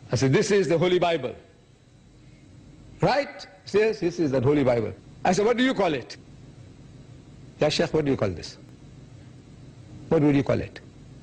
I said, this is the Holy Bible. Right? Yes, this is the Holy Bible. I said, what do you call it? Ya Sheikh, what do you call this? What would you call it?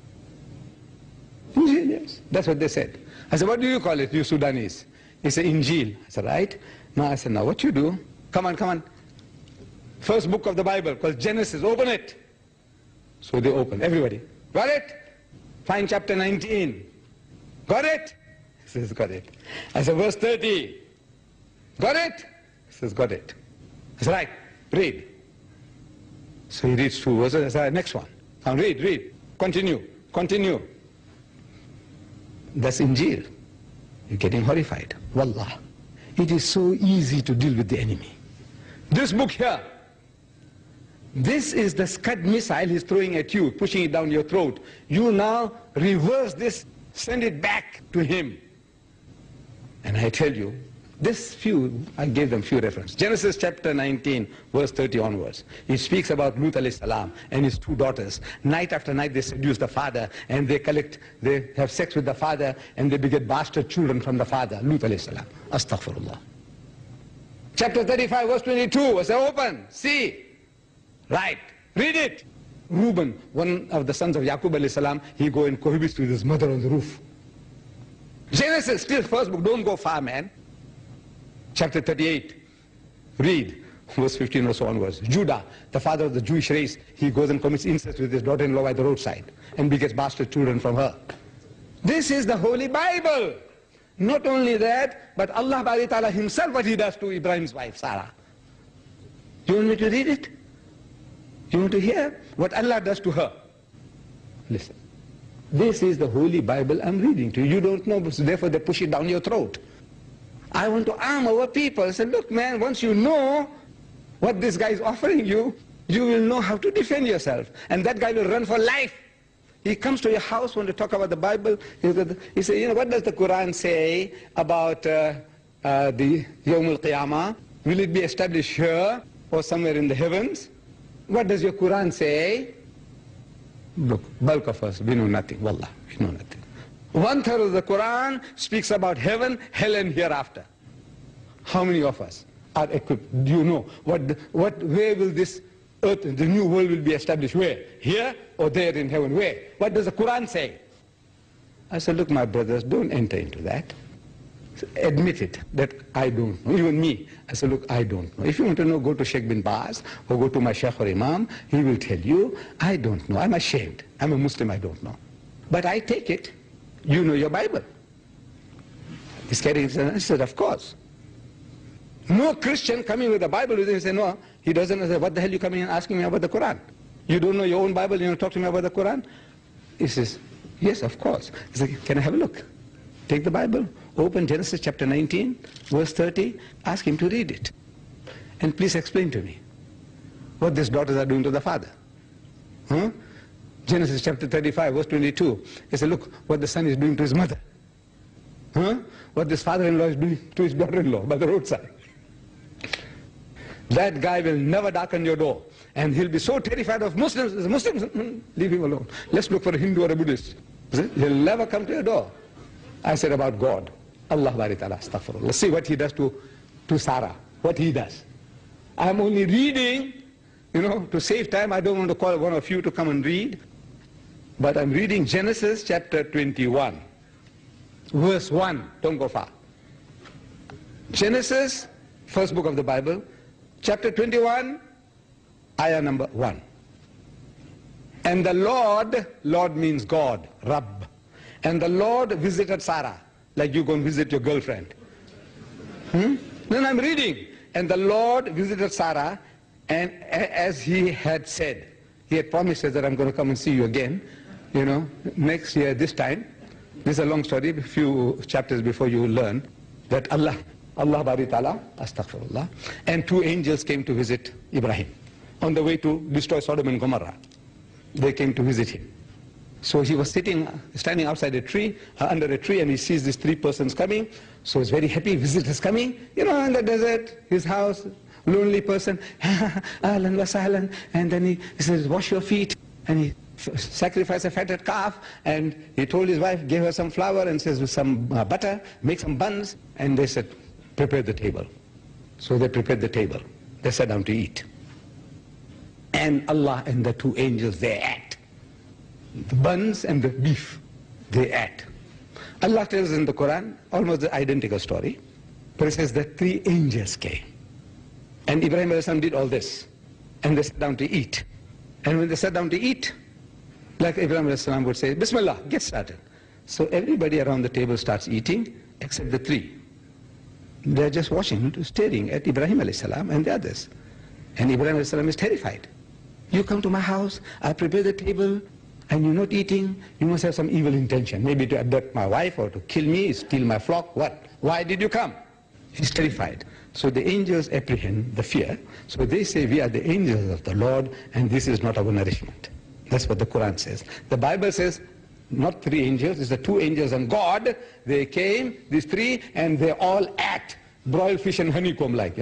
Injil, yes. That's what they said. I said, what do you call it, you Sudanese? He said, Injil. I said, right. Now I said, now what you do? Come on. First book of the Bible called Genesis, open it. So they open, everybody. Got it? Find chapter 19. Got it? He says, got it. I said, verse 30. Got it? He says, got it. I said, right, read. So he reads 2 verses. I said, next one. Now read. Continue. That's Injil. You're getting horrified. Wallah. It is so easy to deal with the enemy. This book here, this is the Scud missile he's throwing at you, pushing it down your throat. You now reverse this, send it back to him. And I tell you, I gave them few references. Genesis chapter 19, verse 30 onwards. It speaks about Lut alayhi salam and his 2 daughters. Night after night they seduce the father and they have sex with the father and they beget bastard children from the father, Lut alayhi salam. Astaghfirullah. Chapter 35, verse 22, I say open, see, right, read it. Reuben, one of the sons of Yaqub alayhi salam, he go and cohabits with his mother on the roof. Genesis, still first book, don't go far, man. Chapter 38, read, verse 15 or so onwards. Judah, the father of the Jewish race, he goes and commits incest with his daughter-in-law by the roadside and begets bastard children from her. This is the Holy Bible. Not only that, but Allah Bari Ta'ala himself, what he does to Ibrahim's wife, Sarah. You want me to read it? You want to hear what Allah does to her? Listen. This is the Holy Bible I'm reading to you. You don't know, so therefore they push it down your throat. I want to arm our people. I said, look man, once you know what this guy is offering you, you will know how to defend yourself. And that guy will run for life. He comes to your house when you talk about the Bible. He says, what does the Quran say about the Yawm al-Qiyamah? Will it be established here or somewhere in the heavens? What does your Quran say? Look, bulk of us, we know nothing. Wallah, we know nothing. 1/3 of the Quran speaks about heaven, hell and hereafter. How many of us are equipped? Do you know where will this earth, the new world will be established? Where? Here or there in heaven? Where? What does the Quran say? I said, look my brothers, don't enter into that. Admit it, that I don't know. Even me. I said, look, I don't know. If you want to know, go to Sheikh bin Baz or go to my Sheikh or Imam. He will tell you, I don't know. I'm ashamed. I'm a Muslim, I don't know. But I take it. You know your Bible. He's carrying it. I said, of course. No Christian coming with the Bible with him and say, no, he doesn't say, what the hell are you coming and asking me about the Quran? You don't know your own Bible, you want to talk to me about the Quran? He says, yes, of course. He said, can I have a look? Take the Bible, open Genesis chapter 19, verse 30, ask him to read it. And please explain to me what these daughters are doing to the father. Huh? Genesis chapter 35, verse 22. He said, look what the son is doing to his mother. Huh? What this father-in-law is doing to his daughter-in-law by the roadside. That guy will never darken your door. And he'll be so terrified of Muslims. Leave him alone. Let's look for a Hindu or a Buddhist. He'll never come to your door. I said about God. Allah Bari Ta'ala, astaghfirullah. Let's see what he does to Sarah. What he does. I'm only reading, to save time. I don't want to call one of you to come and read. But I'm reading Genesis chapter 21. Verse 1. Don't go far. Genesis, first book of the Bible. Chapter 21, ayah number 1. And the Lord means God, Rabb. And the Lord visited Sarah, like you go and visit your girlfriend. Then I'm reading. And the Lord visited Sarah, and as he had said, he had promised her that I'm going to come and see you again, next year, this time. This is a long story, a few chapters before you learn that Allah Bari Ta'ala, astaghfirullah, and 2 angels came to visit Ibrahim on the way to destroy Sodom and Gomorrah. They came to visit him. So he was standing outside a tree, under a tree, and he sees these 3 persons coming. So he's very happy, visitors coming, in the desert, his house, lonely person, ahlan wa sahlan, and then he says, wash your feet, and he sacrifice a fatted calf, and he told his wife, gave her some flour and says with some butter, make some buns, and they said, prepare the table. So they prepared the table. They sat down to eat. And Allah and the two angels, they ate. The buns and the beef, they ate. Allah tells in the Quran almost the identical story, but it says that three angels came. And Ibrahim a.s. did all this. And they sat down to eat. And when they sat down to eat, like Ibrahim a.s. would say, Bismillah, get started. So everybody around the table starts eating, except the three. They're just watching, staring at Ibrahim a.s. and the others. And Ibrahim a.s. is terrified. You come to my house, I prepare the table, and you're not eating, you must have some evil intention. Maybe to abduct my wife or to kill me, steal my flock, what? Why did you come? He's terrified. So the angels apprehend the fear. So they say, we are the angels of the Lord, and this is not our nourishment. That's what the Quran says. The Bible says, not three angels, it's the two angels and God. They came, these three, and they all ate broiled fish and honeycomb like,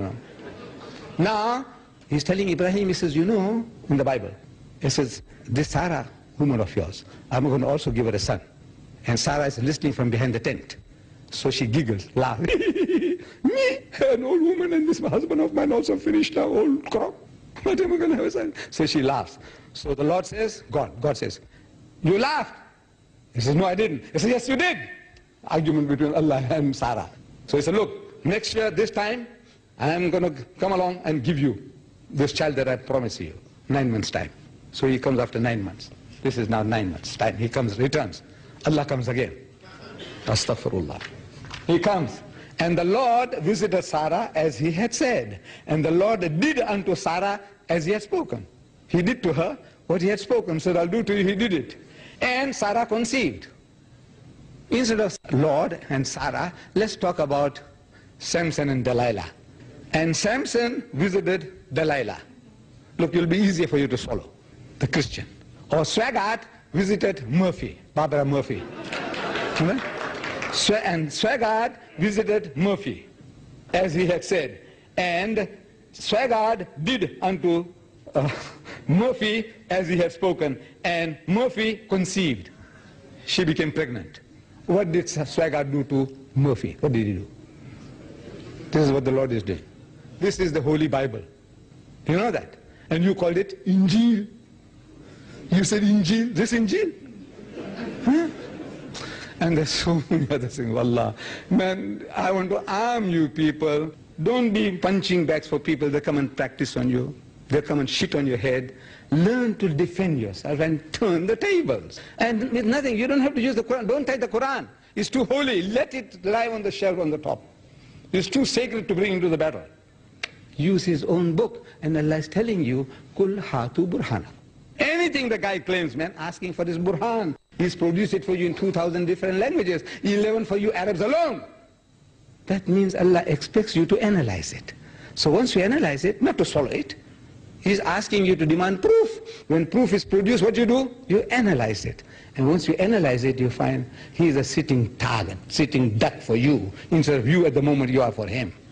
Now, he's telling Ibrahim, he says, in the Bible, it says, this Sarah, woman of yours, I'm going to also give her a son. And Sarah is listening from behind the tent. So she giggles, laughs. Me, an old woman, and this husband of mine also finished our old crop. What am I going to have a son? So she laughs. So the Lord says, God says, you laughed. He says, no, I didn't. He says, yes, you did. Argument between Allah and Sarah. So he said, look, next year, this time, I'm going to come along and give you this child that I promised you, 9 months' time. So he comes after 9 months. This is now 9 months' time. He comes, returns. Allah comes again. Astaghfirullah. He comes. And the Lord visited Sarah as he had said. And the Lord did unto Sarah as he had spoken. He did to her what he had spoken. Said, I'll do to you, he did it. And Sarah conceived. Instead of Lord and Sarah, let's talk about Samson and Delilah. And Samson visited Delilah. Look, it'll be easier for you to swallow. The Christian. Or Swaggart visited Murphy, Barbara Murphy. And Swaggart visited Murphy, as he had said. And Swaggart did unto Murphy as he had spoken. And Murphy conceived. She became pregnant. What did Swaggart do to Murphy? What did he do? This is what the Lord is doing. This is the Holy Bible. You know that? And you called it Injil. You said Injil, this Injil. Huh? And there's so many other things, wallah. Man, I want to arm you people. Don't be punching bags for people that come and practice on you. They come and shit on your head. Learn to defend yourself and turn the tables. And with nothing, you don't have to use the Quran. Don't take the Quran. It's too holy. Let it lie on the shelf on the top. It's too sacred to bring into the battle. Use his own book. And Allah is telling you, Kul hatu burhana. Anything the guy claims, man, asking for his burhan. He's produced it for you in 2,000 different languages, 11 for you Arabs alone. That means Allah expects you to analyze it. So once you analyze it, not to swallow it, He's asking you to demand proof. When proof is produced, what you do? You analyze it. And once you analyze it, you find he is a sitting target, sitting duck for you, instead of you at the moment you are for him.